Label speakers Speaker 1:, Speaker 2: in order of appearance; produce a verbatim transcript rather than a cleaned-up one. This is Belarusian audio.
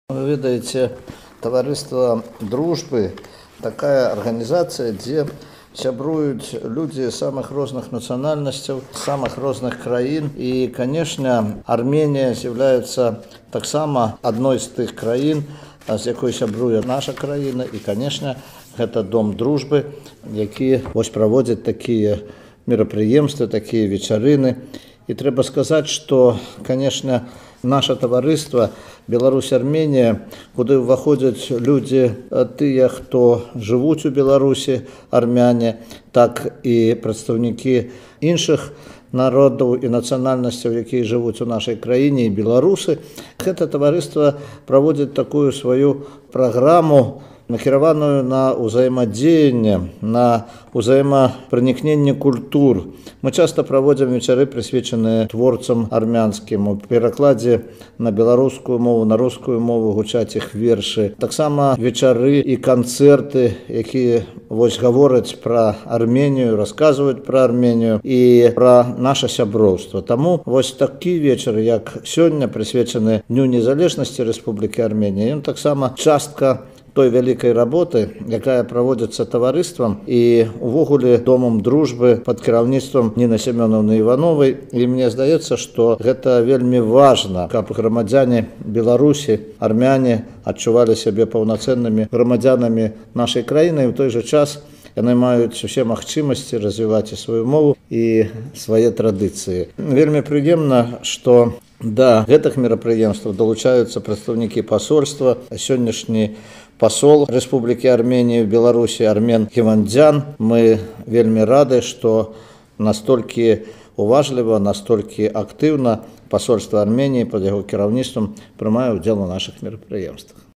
Speaker 1: Вы ведаеце, таварыства дружбы такая организация, где сябруюць люди самых розных нацыянальнасцяў, самых розных краін, и, конечно, Армения является таксама одной из тых краін, з якой сябруе наша краіна, и, конечно, это дом дружбы, які вось праводзіць такие мерапрыемствы, такие вечарыны. И трэба сказать, что, конечно, наше таварыства Беларусь-Армения, куды ўваходзяць люди, тыя, хто жывуць у Беларусі, армяне, так и прадстаўнікі іншых народаў і нацыянальнасцяў, якія жывуць у нашай краіне, і беларусы. Гэта таварыства праводзіць такую сваю праграму, накіраваную на ўзаемадзеянне, на ўзаемапраникненне культур. Мы часто проводим вечары, прысвечаныя творцам армянскім. У перакладзе на беларускую мову, на рускую мову гучаць іх вершы. Таксама вечары і канцэрты, якія вось гавораць пра Арменію, расказваюць пра Арменію і пра наша сяброўства. Таму вось такі вечар, як сёння, прысвечаны Дню незалежнасці Рэспублікі Арменія, ён таксама частка той вялікай работы, якая праводзіцца таварыствам і увогуле домам дружбы пад кіраўніцтвам Ніны Семёнаўны Івановай. І мне здаецца, што гэта вельмі важна, каб грамадзяне Беларусі, армяне адчувалі сябе паўнацэннымі грамадзянамі нашай краіны, і ў той жа час яны маюць усе магчымасці развіваць і сваю мову і свае традыцыі. Вельмі прыемна, што да гэтых мерапрыемстваў далучаюцца прадстаўнікі пасольства. Сённяшні посол Республики Армения в Беларуси Армен Хивандзян. Мы вельмі рады, что настолько уважліва, настолько активно посольство Армении под его кіраўніцтвам прымае ўдзел у наших мерапрыемствах.